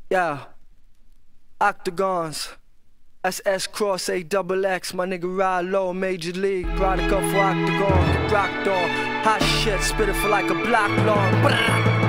Yeah, Octagons, SS Cross A double X, my nigga ride low, Major League, product up for Octagon, get rocked on, hot shit, spit it for like a block long.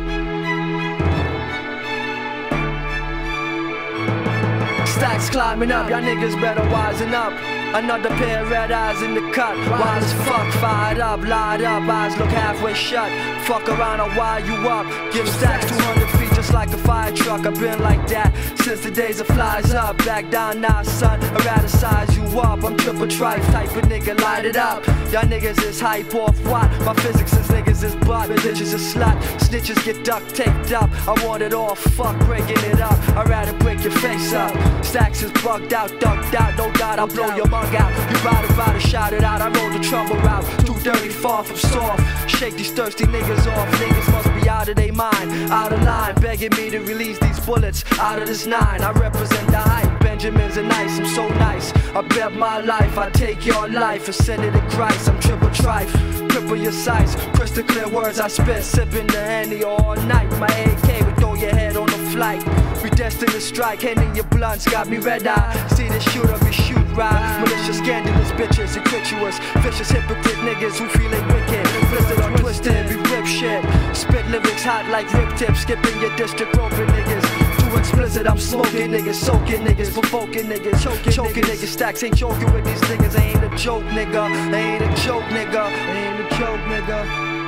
Stacks climbing up, y'all niggas better wisen up. Another pair of red eyes in the cut. Wild as fuck, fired up, lied up, eyes look halfway shut. Fuck around, I'll wire you up. Give stacks 200 feet just like a fire truck. I've been like that since the days of flies up. Back down now, son, I'd rather size you up. I'm triple trife type of nigga, light it up. Y'all niggas is hype off what? My physics is niggas is butt. Bitches is slut, snitches get duct taped up. I want it all, fuck breaking it up. I'd rather break your face up. Stacks is bugged out, ducked out, no doubt I'll blow your mug out. You ride it, shout it out, I roll the trouble route. Too dirty, far from soft. Shake these thirsty niggas off. Niggas must be out of their mind, out of line, begging me to release these bullets out of this 9. I represent the hype, Benjamins are nice, I'm so nice. I bet my life, I take your life and send it to Christ. I'm triple trife, cripple your sights, crystal clear words I spit, sipping the Henny all night. My AK would throw your head on the flight. We destined to strike, hand in your blunts, got me red eye. See the shooter, we shoot right. Malicious, scandalous bitches, inquituous, vicious, hypocrite niggas who feel they wicked. Blistered or twisted, we rip shit. Spit lyrics hot like rip tips, skipping your district, roping niggas. Too explicit, I'm smoking niggas, soaking niggas, provoking niggas, choking niggas. Stacks ain't joking with these niggas, I ain't a joke nigga, I ain't a joke nigga, I ain't a joke nigga.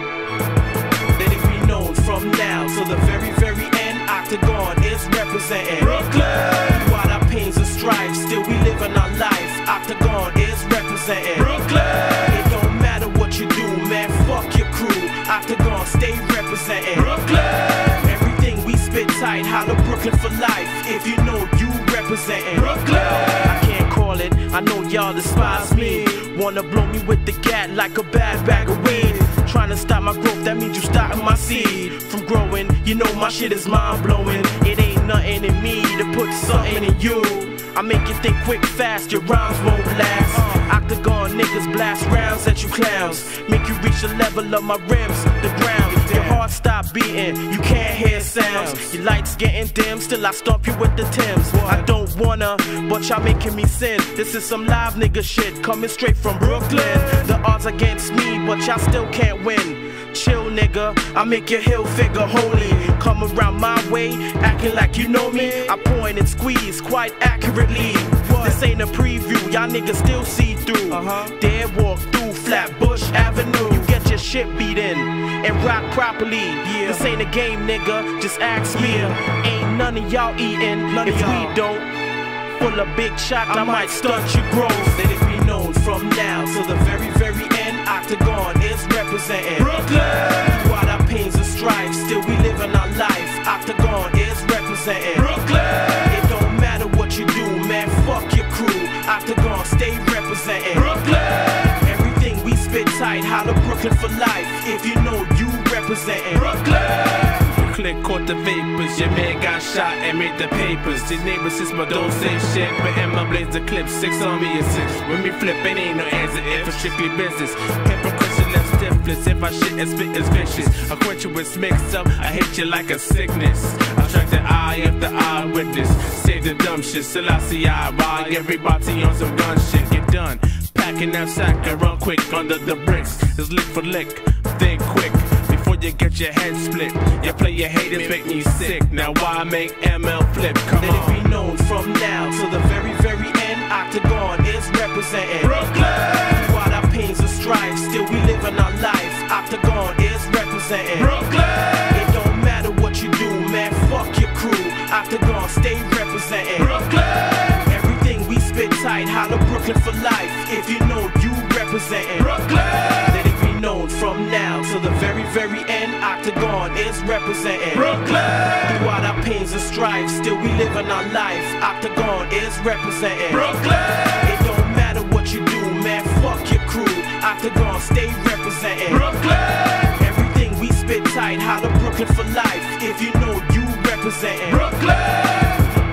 Let it be known from now till the very end, Octagon is representing Brooklyn. While our pains and stripes, still we live in our life. Octagon is representing Brooklyn. It don't matter what you do, man, fuck your crew. Octagon stay representing Brooklyn. Everything we spit tight, holla Brooklyn for life. If you know you representing Brooklyn. I can't call it, I know y'all despise me. Wanna blow me with the gat like a bad bag of weed. Trying to stop my growth, that means you stopping my seed from growing. You know my shit is mind blowing. It ain't nothing in me to put something in you. I make you think quick, fast, your rhymes won't last. Octagon niggas blast rounds at you clowns. Make you reach the level of my rims, the ground. Your heart stop beating, you can't hear sounds. Your lights getting dim, still I stomp you with the Timbs. I don't wanna, but y'all making me sin. This is some live nigga shit, coming straight from Brooklyn. The odds against me, but y'all still can't win. Chill nigga, I make your hill figure holy. Come around my way, acting like you know me. I point and squeeze quite accurately. This ain't a preview, y'all niggas still see through. Dare walk through Flatbush Avenue. You get your shit beat in and rock properly. This ain't a game nigga, just ask me. Ain't none of y'all eating if we don't. Full of big shot, I might stunt your growth. Let it be known from now till the very end, Octagon is representing Brooklyn. While our pains and stripes, still we live in our life. Octagon is representing Brooklyn. It don't matter what you do, man, fuck your crew. Octagon stay representing Brooklyn. Everything we spit tight, holla Brooklyn for life. If you know you representing Brooklyn. Click caught the vapors, your man got shot and made the papers. These neighbors is my don't say shit, but in my blaze the clip, 6 on me is 6. When we flip, it ain't no answer if it's strictly business. Hypocrite left stiffness, if I shit and spit is vicious. I quench you with mix up, I hit you like a sickness. I track the eye after eye witness, save the dumb shit, Selassie I ride. Everybody on some gun shit, get done. Packing that sack and run quick under the bricks. It's lick for lick, think quick. You get your head split. You play your haters, make me sick. Now why make ML flip? Come on. Let it be known from now till the very end, Octagon is representing Brooklyn. While our pains and stripes, still we live in our life. Octagon is representing Brooklyn. It don't matter what you do, man, fuck your crew. Octagon stay representing Brooklyn. Everything we spit tight, holla Brooklyn for life. If you know you representing Brooklyn. Let it be known from now till the very end, Octagon is representing Brooklyn. Throughout our pains and stripes, still we live in our life. Octagon is representing Brooklyn. It don't matter what you do, man, fuck your crew. Octagon stay representing Brooklyn. Everything we spit tight, holla Brooklyn for life. If you know you representing Brooklyn.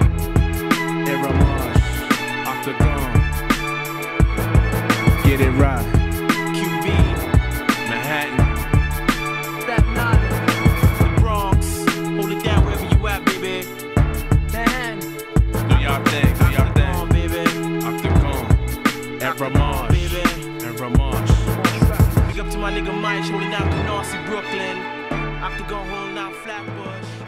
Era Marsh, Octagon. Get it right. The Bronx, hold it down wherever you at, baby. and Ramage, baby. and Ramage. Big up to my nigga Mike, holding out Canarsie, Brooklyn. Octagon holding out Flatbush.